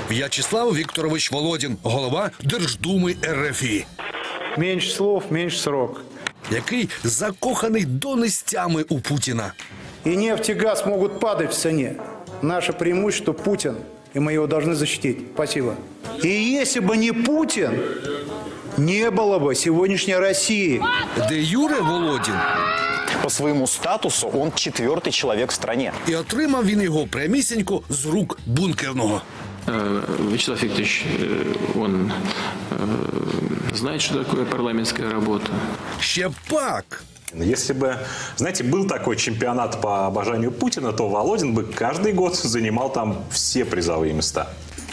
В'ячеслав Вікторович Володін, голова Держдуми РФ. Меньше слов, меньше срок. Який закоханий донестями у Путіна. И нефть и газ могут падать в цене. Наше преимущество Путин, и мы его должны защитить. Спасибо. И если бы не Путин, не было бы сегодняшней России. Де Юре Володін. По своему статусу он 4-й человек в стране. І отримав він його прямісінько з рук бункерного. Вячеслав Викторович, он знает, что такое парламентская работа. Ще пак. Если бы, знаете, был такой чемпионат по обожанию Путина, то Володин бы каждый год занимал там все призовые места.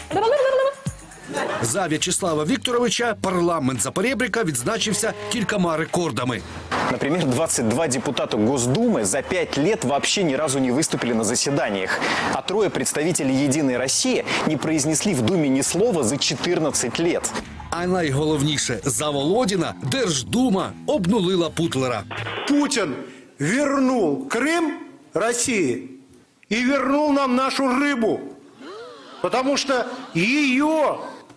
За В'ячеслава Вікторовича парламент Запорєбріка відзначився кількома рекордами. Например, 22 депутата Госдумы за 5 лет вообще ни разу не выступили на заседаниях. А 3 представителей «Единой России» не произнесли в Думе ни слова за 14 лет. А найголовніше, за Володіна Держдума обнулила Путлера. Путин вернул Крым России и вернул нам нашу рыбу. Потому что ее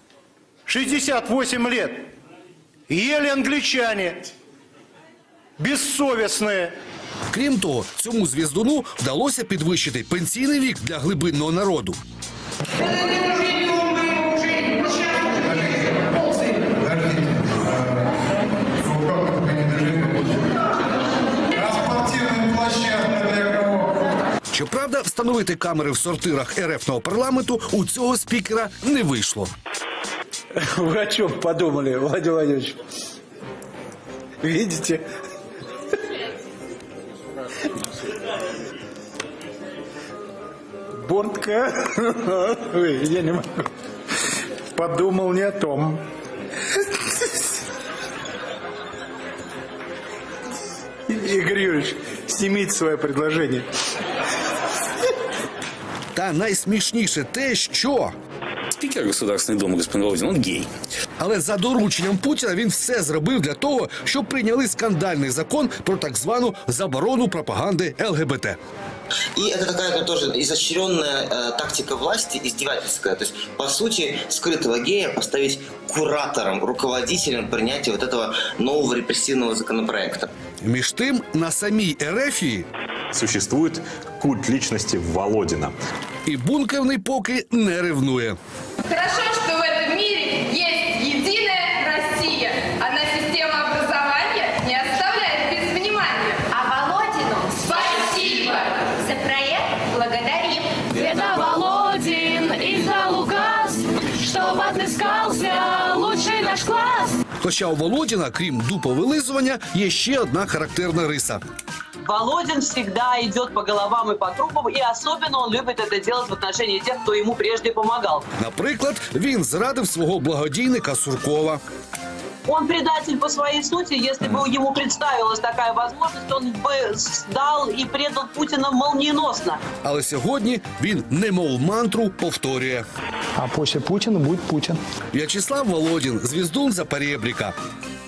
68 лет ели англичане, безсовестные. Крім того, цьому звіздуну вдалося підвищити пенсійний вік для глибинного народу. Щоправда, встановити камери в сортирах РФного парламенту у цього спікера не вийшло. Вы о чем подумали, Владимир Владимирович? Видите? Бортка. Ой, я не могу. Подумал не о том. Игорь Юрьевич, снимите свое предложение. Та найсмішніше те, що... Спикер Государственной Думы, господин Володин, он гей. Але за дорученням Путіна він все зробив для того, щоб прийняли скандальний закон про так звану заборону пропаганди ЛГБТ. И это какая-то тоже изощренная тактика власти, издевательская. То есть, по сути, скрытого гея поставить куратором, руководителем принятия вот этого нового репрессивного законопроекта. Між тим, на самій РФі Существует культ личности Володина. і бункерний поки не ревнує. Хорошо, что в этом мире есть единая Россия. Она систему образования не оставляет без внимания. А Володину Спасибо! за проект благодарим. Это Володин издал указ, чтобы отыскался лучший наш класс. Хоча у Володіна, крім дуповилизування, є ще одна характерна риса. Володин всегда идет по головам и по трупам, и особенно он любит это делать в отношении тех, кто ему прежде помогал. Наприклад, він зрадив свого благодійника Суркова. Он предатель по своей сути. Если бы ему представилась такая возможность, он бы сдал и предал Путина молниеносно. Але сьогодні він немов мантру повторює. А после Путина будет Путин. В'ячеслав Володін, звіздун Запорєбріка.